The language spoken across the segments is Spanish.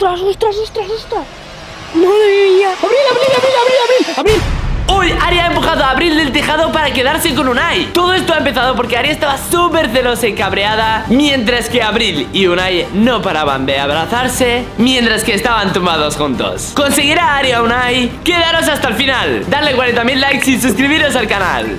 ¡Ostras, ostras, ostras, ostras! ¡Madre mía! ¡Abril, Abril, Abril, Abril, Abril! ¡Abril! Uy, Ari ha empujado a Abril del tejado para quedarse con Unai. Todo esto ha empezado porque Ari estaba súper celosa y cabreada, mientras que Abril y Unai no paraban de abrazarse mientras que estaban tumbados juntos. ¿Conseguirá Ari a Unai? Quedaros hasta el final. Darle 40.000 likes y suscribiros al canal.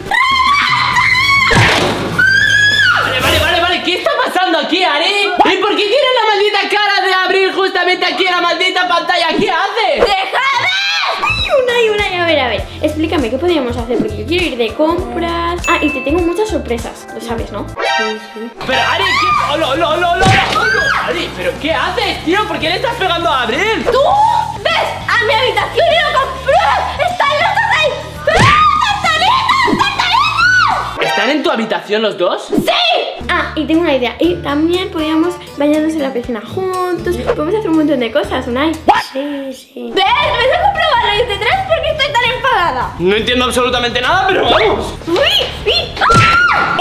Vale, ¿qué está pasando aquí, Ari? ¿Y por qué tiene la maldita cara de Abril justamente aquí en la maldita pantalla? ¿Qué hace? ¡Déjame! Unai, a ver, explícame qué podríamos hacer, porque yo quiero ir de compras. Ah, y te tengo muchas sorpresas, lo sabes, ¿no? Sí. Pero Ari, ¿qué? ¡Hola! Ari, ¿pero qué haces, tío? ¿Por qué le estás pegando a Abril? ¡Tú ves a mi habitación y lo compré! ¡Están los dos ahí! ¿Están en tu habitación los dos? ¡Sí! Ah, y tengo una idea. Y también podríamos bañarnos en la piscina juntos. Podemos hacer un montón de cosas, Unai. Sí. ¿Ves? ¿Ves a comprobarlo y tendrás por qué estoy tan enfadada? No entiendo absolutamente nada, pero vamos. ¡Uy! ¡Ah!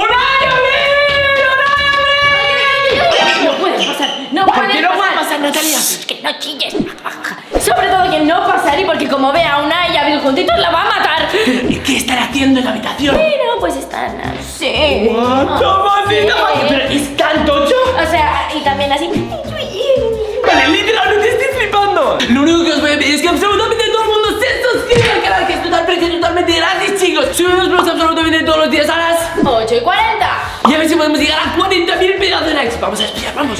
No puedes pasar. ¿Por qué no puede pasar, Natalia? Que no chilles. Sobre todo que no pasaré porque como vea a Unai y a Abril juntitos la va a matar. ¿Y qué están haciendo en la habitación? Bueno, pues están así. ¡Toma! ¿Pero es tan tocho? O sea, y también así. Vale, literalmente estoy flipando. Lo único que os voy a pedir es que absolutamente todo el mundo se suscriba al canal, que es totalmente gratis, chicos. Subimos los absolutamente todos los días a las 8:40. y a ver si podemos llegar a 40.000 pedazos de likes. Vamos a espiar, vamos.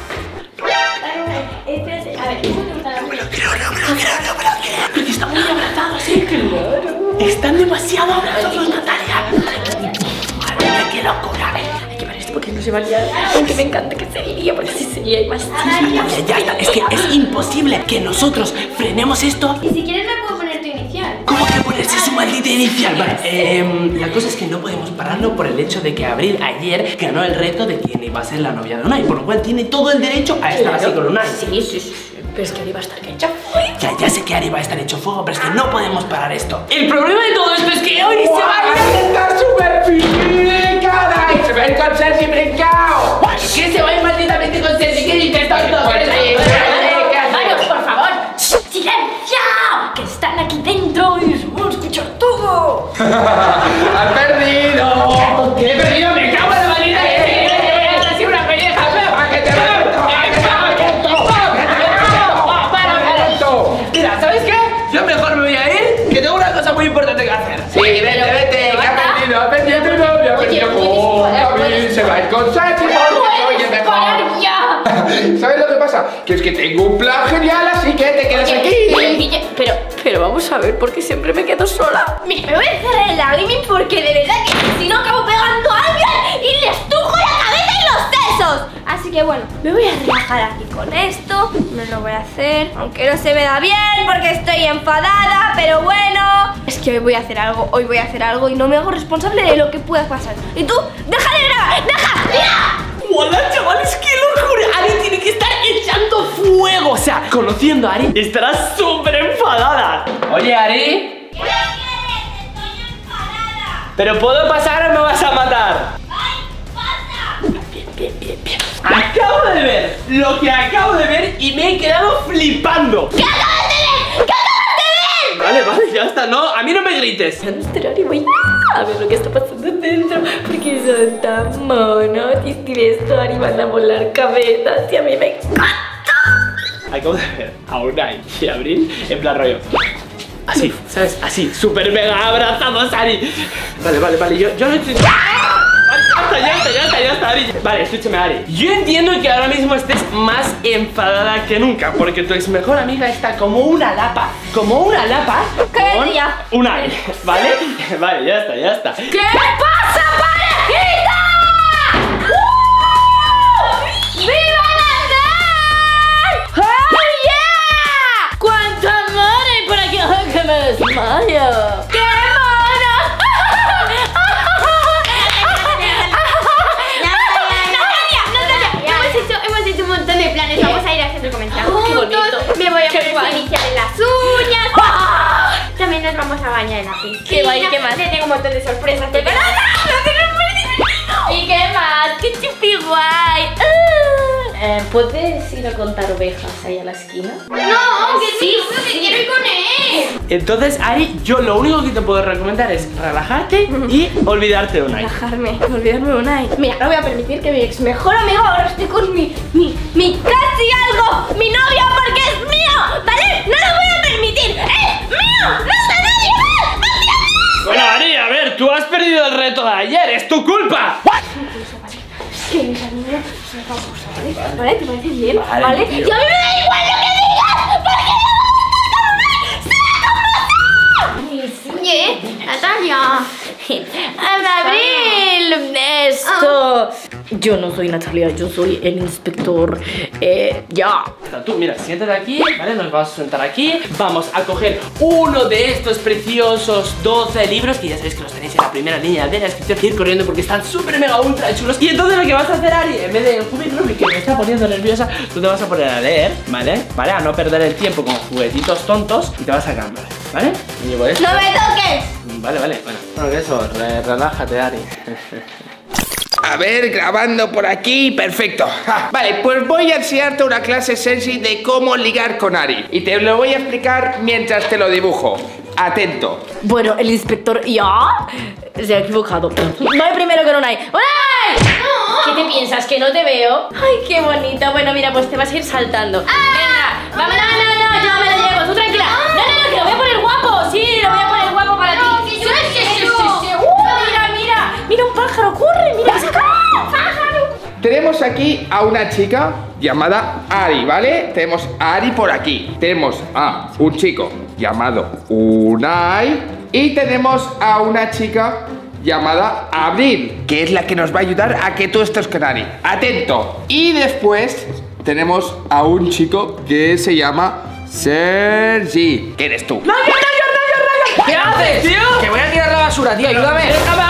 Espérate, a ver, ¿cómo te gusta la música? No me lo creo. Porque están muy abrazados, claro. Están demasiado abrazados, Natalia. Madre mía, qué locura. Hay que ver esto porque no se va a liar. Aunque me encanta que se iría, porque así sería más. Ya está, es que es imposible que nosotros frenemos esto. Y si quieres me puedo poner tu inicial. ¿Cómo que ponerse su maldita inicial? Vale, la cosa es que no podemos pararlo por el hecho de que Abril ayer ganó el reto de quién iba a ser la novia de Unai, por lo cual tiene todo el derecho a estar así con Unai. Sí. Pero es que Ari va a estar hecha. Ya sé que Ari va a estar hecho fuego, pero es que no podemos parar esto. El problema de todo esto es que hoy se va a ir. ¡Está súper picada! ¡Y se va a ir con Sergi brincao! ¿Qué se va a ir malditamente con Sergi? ¿Qué dices, tonto? Vamos, por favor. ¡Silencio! Que están aquí dentro y se van a escuchar todo. ¡Has perdido! ¿Qué he perdido? ¡Me cago en la maldita! ¡Ha una pelea! ¡A que te mato! Mira, ¿sabes qué? Yo mejor me voy a ir, que tengo una cosa muy importante que hacer. Sí, vete, que ha perdido tu novia, ha perdido con Abril, se va a ir con Sergi porque oye mejor. Ya! ¿Sabes lo que pasa? Que es que tengo un plan genial, así que te quedas aquí. Pero vamos a ver, porque siempre me quedo sola. Mira, me voy a encerrar en la gaming porque de verdad que si no acabo pegando a alguien y le estrujo la cabeza y los sesos. Así que bueno, me voy a relajar aquí con esto. No lo voy a hacer, aunque no se me da bien porque estoy enfadada, pero bueno. Es que hoy voy a hacer algo y no me hago responsable de lo que pueda pasar. Y tú, deja de grabar, ¡ya! ¡Hola, chavales! ¡Qué locura! Ari tiene que estar echando fuego. O sea, conociendo a Ari, estará súper enfadada. Oye, Ari. ¿Qué quieres? Estoy enfadada. ¿Pero puedo pasar o me vas a matar? ¡Ay, pasa! Bien. Acabo de ver lo que acabo de ver y me he quedado flipando. ¿Qué acabas de ver? ¿Qué acabas de ver? Vale, ya está. No, a mí no me grites. Voy a entrar y voy a ver lo que está pasando dentro, porque son tan monos. Y si ves esto, Ari, van a volar cabezas y a mí me encanta. Acabo de ver a Unai y a Abril en plan rollo. Así, ¿sabes? Así, súper mega abrazados, Ari. Vale, yo no estoy... Ya está, Ari. Vale, escúchame, Ari. Yo entiendo que ahora mismo estés más enfadada que nunca, porque tu ex mejor amiga está como una lapa. Cállate ya. Unai, ¿vale? Vale, ya está. ¿Qué pasa, parejita? ¡Viva Natal! ¡Oh, yeah! ¡Cuánto amor hay por aquí! ¡Ay, que me desmayo! ¡Qué mono! Hemos hecho un montón de planes. Vamos a ir haciendo comentarios. ¡Qué bonito! Me voy a poner inicial en las uñas. También nos vamos a bañar en la piscina. Qué guay, ¿qué más? Te tengo un montón de sorpresas preparadas. ¿Y qué más? ¡Qué chupi guay! ¿Puedes ir a contar ovejas ahí a la esquina? No, que sí, que quiero ir con él. Entonces, Ari, yo lo único que te puedo recomendar es relajarte y olvidarte de Unai. Relajarme, olvidarme de Unai. Mira, no voy a permitir que mi ex mejor amigo ahora esté con mi casi algo, mi novio, porque es mío, ¿vale? No lo voy a permitir, es mío, no es de nadie más, no es de nadie. Bueno, Ari, a ver, tú has perdido el reto de ayer, es tu culpa. Es que mis amigos es una cosa, ¿vale? ¿Vale? ¿Te parece bien? Vale, ¿Vale? tío. Y a mí me da igual lo que digas, porque no voy a estar con Unai. Oye, Natalia. Abril, esto. Yo no soy Natalia, yo soy el inspector. Ya. Tú, mira, siéntate aquí, ¿vale? Nos vamos a sentar aquí. Vamos a coger uno de estos preciosos 12 libros, que ya sabéis que los tenéis en la primera línea de la descripción, y ir corriendo porque están súper mega ultra chulos. Y entonces lo que vas a hacer, Ari, en vez del Scooby Rubik, que me está poniendo nerviosa, tú te vas a poner a leer, ¿vale? Vale, a no perder el tiempo con juguetitos tontos y te vas a cambiar, ¿vale? Y llevo esto. ¡No me toques! Vale, bueno, que eso, relájate, Ari. A ver, grabando por aquí, perfecto. Vale, pues voy a enseñarte una clase, Sergi, de cómo ligar con Ari. Y te lo voy a explicar mientras te lo dibujo. Atento. Bueno, el inspector ya se ha equivocado. No hay primero que Unai. ¡Unai! ¿Qué te piensas? ¿Que no te veo? Ay, qué bonito. Bueno, mira, pues te vas a ir saltando. Venga, vamos, no, yo me lo llevo, tú tranquila. No, que lo voy a poner guapo. Sí, lo voy a poner guapo para ti. que yo Sí. quiero. Mira un pájaro, corre, mira. ¡Pájaro! Tenemos aquí a una chica llamada Ari, ¿vale? Tenemos a Ari por aquí. Tenemos a un chico llamado Unai. Y tenemos a una chica llamada Abril, que es la que nos va a ayudar a que tú estés con Ari. Atento. Y después tenemos a un chico que se llama Sergi, que eres tú. ¿Qué haces, tío? Que voy a tirar la basura, tío, ayúdame.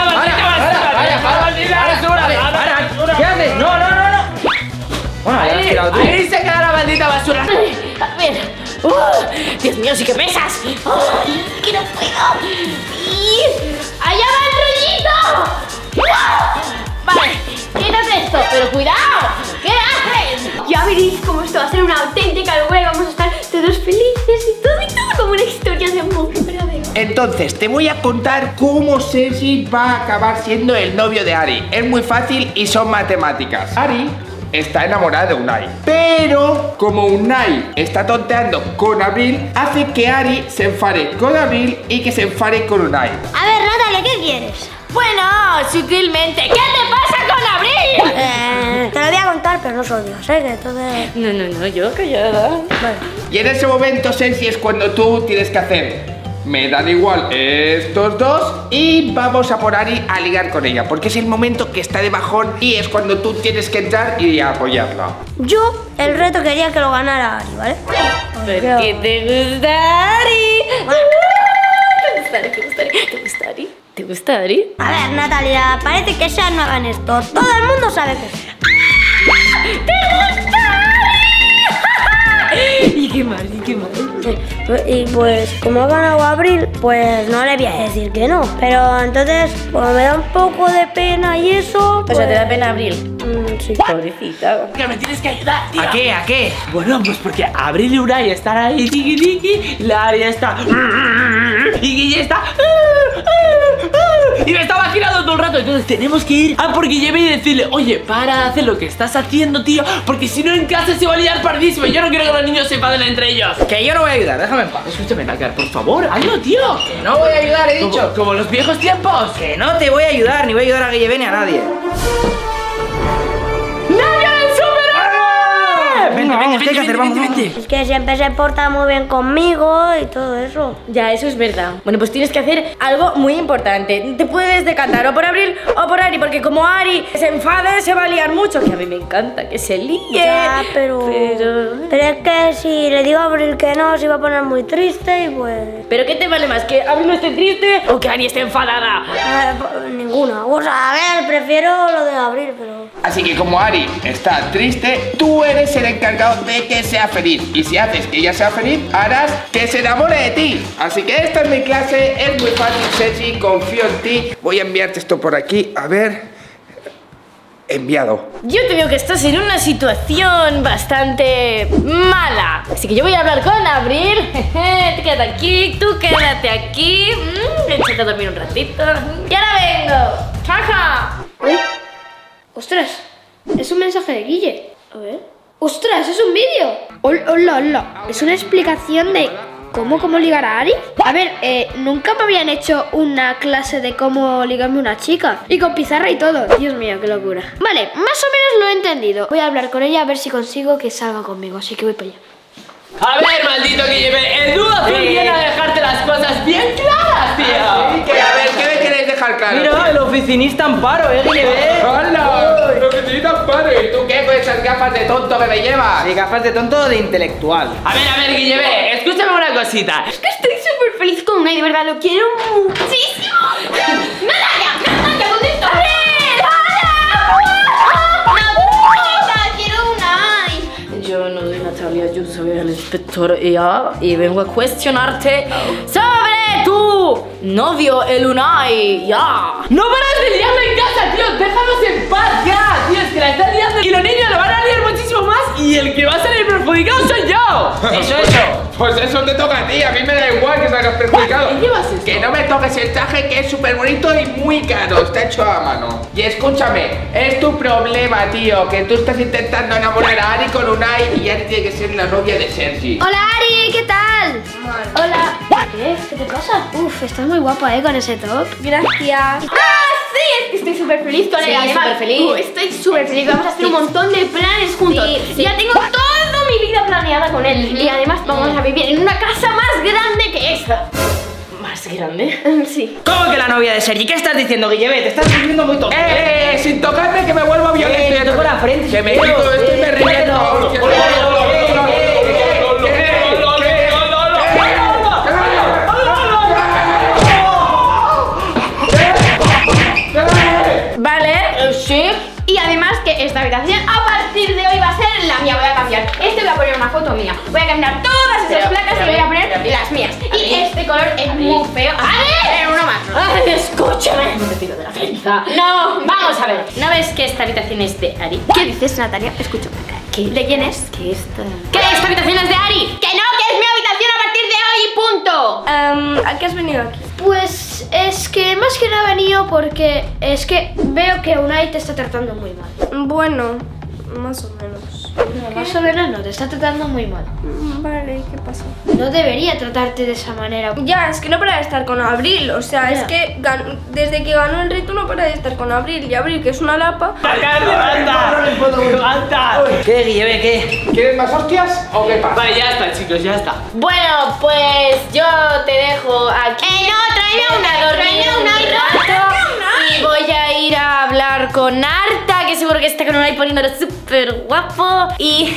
¿Qué haces? No. Bueno, ya has tirado tú. Ahí se queda la maldita basura. A ver. Dios mío, sí que pesas. ¡Ay, que no puedo! ¡Y allá va el rollito! Vale, quítate esto, pero cuidado. ¿Qué haces? Ya veréis cómo esto va a ser una auténtica locura y vamos a estar todos felices y todo como una historia de amor verdadero. Entonces, te voy a contar cómo Sergi va a acabar siendo el novio de Ari. Es muy fácil y son matemáticas. Ari está enamorada de Unai, pero como Unai está tonteando con Abril, hace que Ari se enfade con Abril y que se enfade con Unai. A ver, Natalia, ¿qué quieres? Bueno, sutilmente. ¿Qué te pasa con Abril? Te lo voy a contar, pero no soy Dios, ¿eh? Que entonces... No, yo callada. Vale. Y en ese momento, Sergi, es cuando tú tienes que hacer: me dan igual estos dos y vamos a por Ari a ligar con ella, porque es el momento que está de bajón y es cuando tú tienes que entrar y apoyarla. Yo el reto quería que lo ganara Ari, ¿vale? Porque te gusta Ari. ¿Te gusta Ari? A ver, Natalia, parece que esas no hagan esto. Todo el mundo sabe que sí. ¿Y qué mal? Y pues, como ha ganado Abril, pues no le voy a decir que no. Pero entonces, pues me da un poco de pena y eso. O sea, ¿te da pena Abril? Sí. Pobrecita. Que me tienes que ayudar, tío. ¿A qué? ¿A qué? Bueno, pues porque Abril y Unai están ahí, tiki, la Ari está y Guille está y me está vacilando todo el rato. Entonces tenemos que ir a por Guille y decirle: oye, para de hacer lo que estás haciendo, tío, porque si no en casa se va a liar pardísimo. Yo no quiero que los niños se enfaden entre ellos. Que yo no voy a ayudar, déjame en paz. Escúchame, Nácar, por favor, hazlo, tío. Que no voy a ayudar, he dicho. Como los viejos tiempos. Que no te voy a ayudar, ni voy a ayudar a Guille ni a nadie. Venga, vamos, ¿qué hay que hacer? Vamos. Es que siempre se porta muy bien conmigo y todo eso. Ya, eso es verdad. Bueno, pues tienes que hacer algo muy importante. Te puedes decantar o por Abril o por Ari, porque como Ari se enfade, se va a liar mucho. Que a mí me encanta que se líe. Ya, pero es que si le digo a Abril que no, se iba a poner muy triste y pues... ¿Pero qué te vale más? ¿Que Abril no esté triste o que Ari esté enfadada? Ninguna. O sea, a ver, prefiero lo de Abril, pero... Así que como Ari está triste, tú eres el encargado de que sea feliz. Y si haces que ella sea feliz, harás que se enamore de ti. Así que esta es mi clase, es muy fácil, Sergi, confío en ti. Voy a enviarte esto por aquí, a ver. enviado. Yo te veo que estás en una situación bastante mala. Así que yo voy a hablar con Abril. Te quédate aquí, tú quédate aquí. Échate a dormir un ratito. Y ahora vengo. ¡Jaja! Uy. ¡Ostras! Es un mensaje de Guille. A ver. ¡Ostras! ¡Es un vídeo! ¡Hola, hola! Es una explicación de cómo ligar a Ari. A ver, nunca me habían hecho una clase de cómo ligarme a una chica. Y con pizarra y todo. Dios mío, qué locura. Vale, más o menos lo he entendido. Voy a hablar con ella a ver si consigo que salga conmigo. Así que voy para allá. A ver, maldito Guille, el dúo azul viene a dejarte las cosas bien claras, tío. Sí, que a ver, ¿qué me queréis dejar claro? Mira, el oficinista Amparo, Guille. ¡Hola! ¡Lo que necesitas, padre! ¿Y tú qué con esas gafas de tonto que me llevas? Y gafas de tonto de intelectual. A ver, Guille, escúchame una cosita. Es que estoy súper feliz con Unai, de verdad, lo quiero muchísimo. ¡Natalia, ¿dónde estás? ¡Natalia, quiero Unai! Yo no soy Natalia, yo soy el inspector EA y vengo a cuestionarte sobre tu novio, el Unai. Ya. No paras de liarlo en casa, tío. Déjanos en paz ya, tío. Es que la estás liando y los niños lo van a liar muchísimo más. Y el que va a salir perjudicado soy yo. Eso. Pues eso te toca a ti, a mí me da igual que salgas perjudicado. ¿Qué llevas esto? Que no me toques el traje, que es súper bonito y muy caro, está hecho a mano. Y escúchame, es tu problema, tío, que tú estás intentando enamorar a Ari con Unai y Ari tiene que ser la novia de Sergi. Hola Ari, ¿qué tal? Hola. ¿Qué te pasa? Uf, estás muy guapa, con ese top. Gracias. ¡Ah, sí! Es que estoy súper feliz con Sí, ella. Además, superfeliz. estoy súper feliz. Vamos a hacer un montón de planes juntos. Sí. Ya tengo toda mi vida planeada con él. Y además vamos a vivir en una casa más grande que esta. ¿Más grande? Sí. ¿Cómo que la novia de Sergi? ¿Qué estás diciendo, Guille? Te estás volviendo muy tonto. Sin tocarme que me vuelvo violento. Te toco la frente. Que me tío. quito esto y me reviento. Vale. Sí. Y además que esta habitación a partir de hoy va a ser la mía. Voy a cambiar. Voy a poner una foto mía. Voy a cambiar todas esas placas y voy a poner las mías. Y este color es muy feo. A ver, uno más. Ay, escúchame. No me tiro de la frenza. No, Vamos a ver. ¿No ves que esta habitación es de Ari? ¿Qué dices, Natalia? Escúchame. ¿Qué? ¿De quién es? ¿Qué esta? ¿Que esta habitación es de Ari? ¡Que no! ¡Que es mi habitación a partir de hoy y punto! ¿A qué has venido aquí? Pues es que más que nada he venido porque es que veo que Unai te está tratando muy mal. Bueno, más o menos. No, más o menos no, te está tratando muy mal. Vale, ¿qué pasa? No debería tratarte de esa manera. Ya, es que no para de estar con Abril. O sea, Ya. es que desde que ganó el reto no para de estar con Abril. Y Abril, que es una lapa. ¡Levanta! ¿Qué, Guille? ¿Qué? ¿Quieres más hostias o qué pasa? Vale, ya está, chicos, ya está. Bueno, pues yo te dejo aquí. No, tráeme una dormida y voy a ir a hablar con Arta, que seguro que está con Unai poniéndolo súper guapo. Y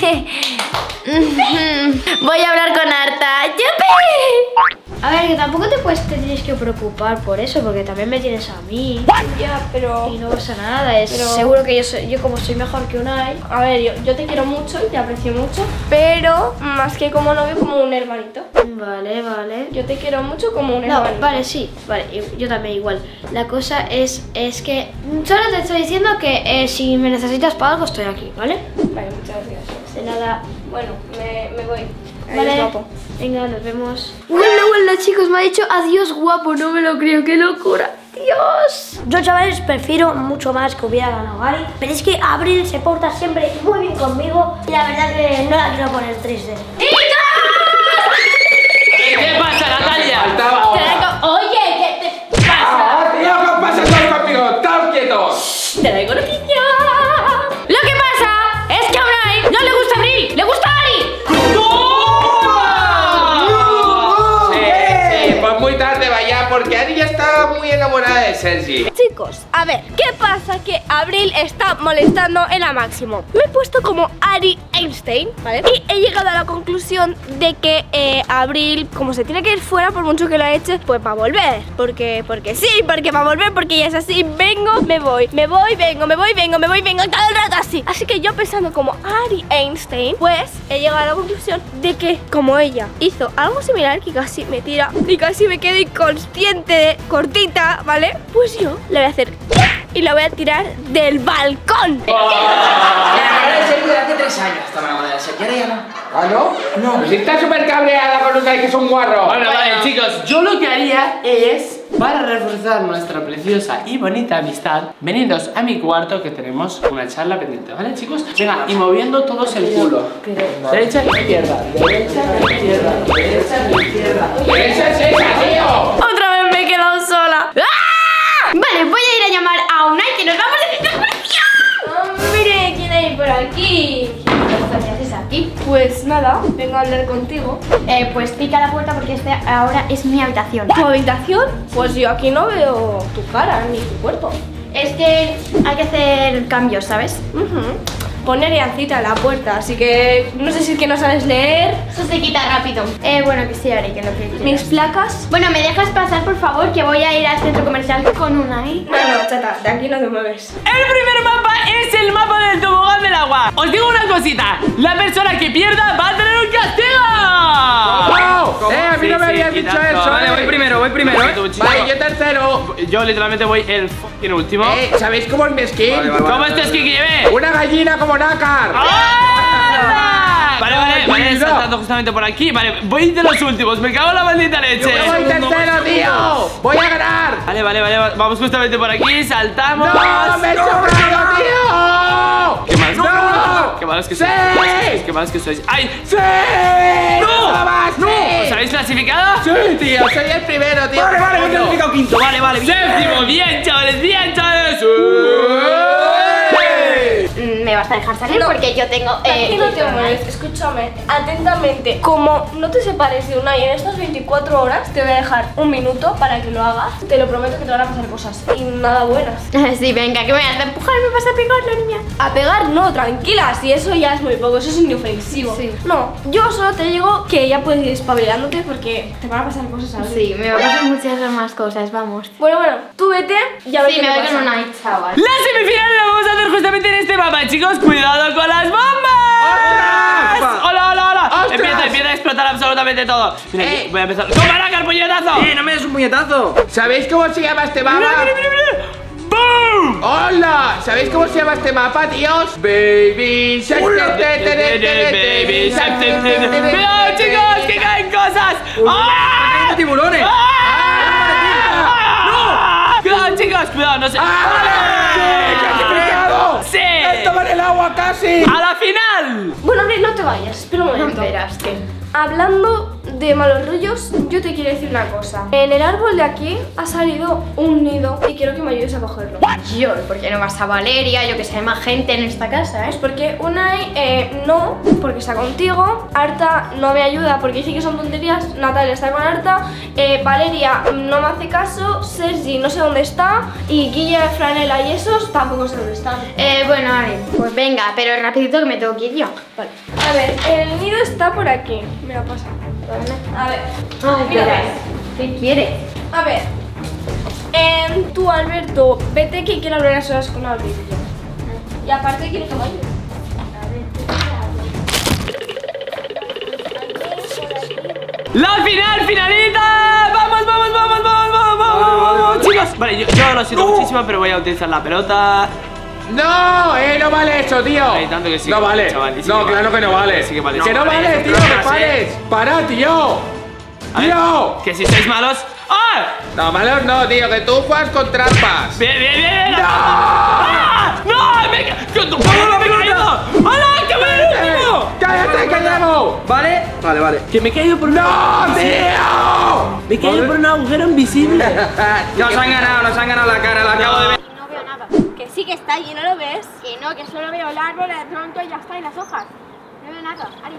voy a hablar con Arta. ¡Yupi! A ver, que tampoco te tienes que preocupar por eso, porque también me tienes a mí. Ya, pero... Y no pasa nada, es Pero- seguro que yo como soy mejor que Unai. A ver, yo te quiero mucho y te aprecio mucho. Pero más que como novio, como un hermanito. Vale, vale. Yo te quiero mucho como un No, hermanito. vale, sí, vale, yo también igual. La cosa es que solo te estoy diciendo que si me necesitas para algo estoy aquí, ¿vale? Vale, muchas gracias. De nada. Bueno, me voy. Adiós, Vale, guapo. venga, nos vemos. Hola, chicos, me ha dicho adiós guapo, no me lo creo, qué locura. Dios. Yo, chavales, prefiero mucho más que hubiera ganado Gary, pero es que Abril se porta siempre muy bien conmigo y la verdad que no la quiero poner triste. ¿Qué pasa, Natalia? Faltaba Te traigo- Oye, ¿qué te pasa? ¡Ah, tío! ¿Qué pasa todos conmigo? ¡Estáos quietos! Te traigo noticia. Lo que pasa es que a Unai no le gusta Abril, le gusta Ari. Sí, pues muy tarde vaya, porque Ari ya está muy enamorada de Sergi. Chicos, a ver, ¿qué pasa? Que Abril está molestando en la máximo. Me he puesto como Ari Einstein, ¿vale? Y he llegado a la conclusión de que Abril, como se tiene que ir fuera, por mucho que lo eche, pues va a volver. Porque sí, porque va a volver, porque ella es así. Vengo, me voy, vengo, todo el rato así. Así que yo pensando como Ari Einstein, pues he llegado a la conclusión de que como ella hizo algo similar, que casi me tira y casi me quedo inconsciente, cortita, ¿vale? Pues yo le voy a hacer y la voy a tirar del balcón. Me enamoré de serio hace 3 años. Estaba enamorada de serio. ¿Y ahora ya no? ¿Ah, no? No. Pues si está súper cabreada con Unai, que es un guarro. Bueno, vale, chicos, yo lo que haría es, para reforzar nuestra preciosa y bonita amistad, venidos a mi cuarto que tenemos una charla pendiente, ¿vale, chicos? Venga, y moviendo todos el culo. Derecha, izquierda, derecha, izquierda, derecha, izquierda. ¡Esa es esa, tío! Otra vez me he quedado sola. Vale, voy a ir a llamar a Unai que nos vamos de excursión. Mire, ¿quién hay por aquí? ¿Qué haces aquí? Pues nada, vengo a hablar contigo. Pues pica la puerta porque este ahora es mi habitación. ¿Tu habitación? Pues yo aquí no veo tu cara ni tu cuerpo. Es que hay que hacer cambios, ¿sabes? Pone aliancita en la puerta, así que no sé si es que no sabes leer. Eso se quita rápido. Bueno, que sí haré, que lo que quieras. Mis placas. Bueno, ¿me dejas pasar, por favor? Que voy a ir al centro comercial con Unai. No, chata, de aquí no te mueves. El primer mapa es el mapa del tobogán del agua. Os digo una cosita, la persona que pierda va a tener un castigo. ¡Oh! A mí no me habías dicho eso. Vale, voy primero, Vale, yo tercero. Yo literalmente voy el fucking último. ¿Sabéis cómo es mi skin? ¿Cómo estás, Kiki? Lleve? Una gallina como nácar. ¡Anda! Vale, Tranquilo. saltando justamente por aquí. Vale, voy de los últimos, me cago en la maldita leche. Yo voy tercero, tío. Voy a ganar. Vale, vamos justamente por aquí, saltamos. ¡No! ¡Me he chocado, tío! Qué malos, ¡No! qué malos que ¡Sí! sois. Qué malos que sois. ¡Ay! ¡Sí! ¡No! ¡Sí! ¿Os habéis clasificado? Sí, tío, soy el primero, tío. Vale, me he clasificado quinto. Vale. ¡Séptimo! ¡Bien, chavales! ¿Me vas a dejar salir? No. Porque yo tengo... Aquí no te mueves, escúchame atentamente. Como no te separes de Unai en estas 24 horas, te voy a dejar un minuto para que lo hagas. Te lo prometo que te van a pasar cosas y nada buenas. Sí, venga, que me vas a empujar, me vas a pegar, la niña. A pegar no, tranquila, si eso ya es muy poco, eso es inofensivo. Sí. No, yo solo te digo que ya puedes ir espabilándote porque te van a pasar cosas así. Sí, me van a pasar muchas más cosas, vamos. Bueno, tú vete, ya ves Sí, qué me te voy con pasa. Unai, chaval. La semifinal la vamos a hacer justamente en este mapa, chicos. ¡Cuidado con las bombas! ¡Ostras! ¡Hola! ¡Ostras! Empieza a explotar absolutamente todo. Mira, aquí, voy a empezar. ¡Toma la carpuñetazo! No me des un puñetazo. ¿Sabéis cómo se llama este mapa? Mira. ¡Boom! ¡Hola! ¿Sabéis cómo se llama este mapa, tíos? Baby Shark. Baby Shark. ¡Cuidado, chicos! ¡Que caen cosas! ¡Ah! ¡Tengo tiburones! ¡No! ¡Cuidado, chicos! ¡Cuidado! No sé. ¡Clasificado! ¡Sí! ¡Estaba en el agua casi! ¡A la final! Bueno, Abril, no te vayas, espera un momento. Verás que... Hablando de malos rollos, yo te quiero decir una cosa. En el árbol de aquí ha salido un nido y quiero que me ayudes a cogerlo. Yo, ¿por qué no vas a Valeria? Yo que sé, hay más gente en esta casa, Es porque Unai no, porque está contigo. Arta no me ayuda porque dice que son tonterías. Natalia está con Arta. Valeria no me hace caso. Sergi no sé dónde está. Y Guille, Franela y esos tampoco sé dónde están. Bueno, a ver, pues venga, pero rapidito que me tengo que ir yo. Vale. A ver, el nido está por aquí. Me va a pasar. A ver. Ay, Mira, verás. ¿Qué quieres? A ver. Tú, Alberto, vete que quiero hablar a solas con Abril. Y aparte quiero que me ayudes. ¡La finalita! ¡Vamos! Chicos, vale, yo lo siento muchísimo, pero voy a utilizar la pelota. ¡No! No vale eso, tío. Ay, tanto que sí no que vale. vale, chaval, y sí No, que claro vale. que no vale. Sí que vale. Que no No vale, vale, tío, no que vale. pares. ¡Para, tío! A ver, ¡Tío! que si sois malos. ¡Ah! No, malos no, tío, que tú juegas con trampas. Bien. ¡No! ¡Ah! ¡No! ¡Me he caído! ¡Hola! ¡Que voy al último! ¡Cállate, que llevo! ¿Vale? Vale. Que me he caído por ¡No, tío! Me he caído por un agujero invisible. Nos han ganado la cara, la acabo de ver. No veo nada. Que sí que está y no lo ves. Que no, que solo veo el árbol, de pronto y ya está, y las hojas. No veo nada. Ari.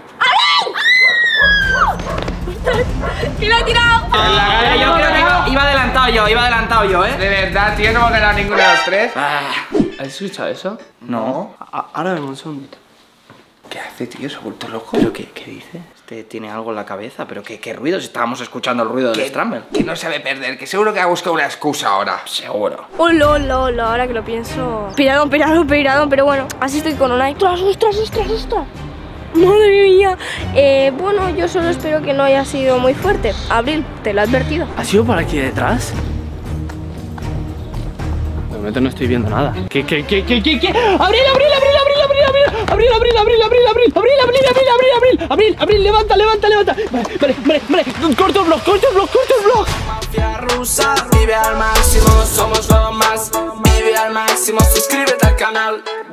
¡Y lo he tirado! Yo creo que iba adelantado yo, ¿eh? De verdad, tío, no hemos ganado ninguno de los tres. ¿Has escuchado eso? No. Ahora vemos un segundito. ¿Qué hace, tío? ¿Se ha vuelto loco? ¿Pero qué dice? Este tiene algo en la cabeza, pero ¿qué ruido? Si estábamos escuchando el ruido del Scramble. Que no sabe perder, que seguro que ha buscado una excusa ahora. Seguro. Hola, ahora que lo pienso. Piradón, pero bueno, así estoy con Unai. ¡Ostras! Madre mía. Bueno, yo solo espero que no haya sido muy fuerte. Abril, te lo he advertido. ¿Ha sido por aquí detrás? momento no estoy viendo nada. ¿Qué? ¡Abril! ¡Abril! ¡Levanta! Vale. Corto el blog. Mafia rusa, vive al máximo, somos lo más. Vive al máximo, suscríbete al canal.